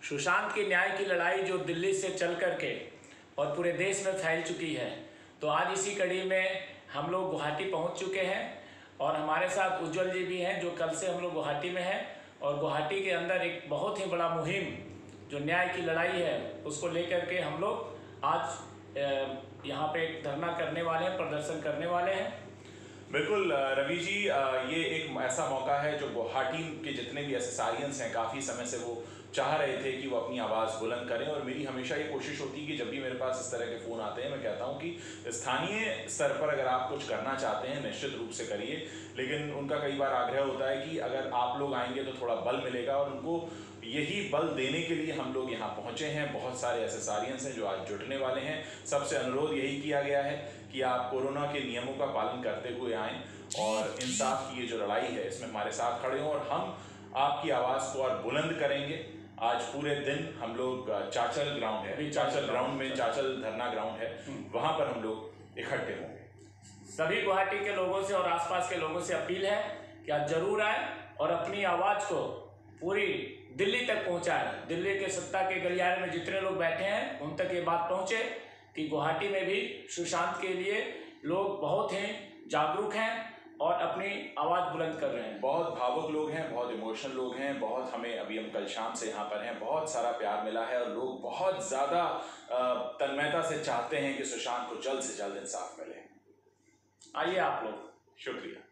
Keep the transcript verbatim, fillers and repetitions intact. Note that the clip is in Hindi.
सुशांत की न्याय की लड़ाई जो दिल्ली से चल कर के और पूरे देश में फैल चुकी है, तो आज इसी कड़ी में हम लोग गुवाहाटी पहुंच चुके हैं और हमारे साथ उज्जवल जी भी हैं जो कल से हम लोग गुवाहाटी में हैं। और गुवाहाटी के अंदर एक बहुत ही बड़ा मुहिम जो न्याय की लड़ाई है उसको लेकर के हम लोग आज यहाँ पे धरना करने वाले हैं, प्रदर्शन करने वाले हैं। बिल्कुल रवि जी, ये एक ऐसा मौका है जो गुवाहाटी के जितने भी एसएसआरियंस हैं काफ़ी समय से वो चाह रहे थे कि वो अपनी आवाज़ बुलंद करें। और मेरी हमेशा ये कोशिश होती है कि जब भी मेरे पास इस तरह के फ़ोन आते हैं मैं कहता हूँ कि स्थानीय स्तर पर अगर आप कुछ करना चाहते हैं निश्चित रूप से करिए, लेकिन उनका कई बार आग्रह होता है कि अगर आप लोग आएंगे तो थोड़ा बल मिलेगा, और उनको यही बल देने के लिए हम लोग यहाँ पहुँचे हैं। बहुत सारे एसएसआरियंस हैं जो आज जुटने वाले हैं। सबसे अनुरोध यही किया गया है कि आप कोरोना के नियमों का पालन करते हुए आएँ और इंसाफ की ये जो लड़ाई है इसमें हमारे साथ खड़े हों, और हम आपकी आवाज़ को और बुलंद करेंगे। आज पूरे दिन हम लोग चाचल ग्राउंड है, चाचल ग्राउंड में चाचल धरना ग्राउंड है, वहाँ पर हम लोग इकट्ठे होंगे। सभी गुवाहाटी के लोगों से और आसपास के लोगों से अपील है कि आप जरूर आए और अपनी आवाज़ को पूरी दिल्ली तक पहुँचाएं। दिल्ली के सत्ता के गलियारे में जितने लोग बैठे हैं उन तक ये बात पहुँचे कि गुवाहाटी में भी सुशांत के लिए लोग बहुत ही जागरूक हैं और अपनी आवाज़ बुलंद कर रहे हैं। बहुत भावुक लोग हैं, बहुत इमोशनल लोग हैं, बहुत हमें अभी हम कल शाम से यहाँ पर हैं, बहुत सारा प्यार मिला है और लोग बहुत ज़्यादा तन्मयता से चाहते हैं कि सुशांत को जल्द से जल्द इंसाफ मिले। आइए आप लोग। शुक्रिया।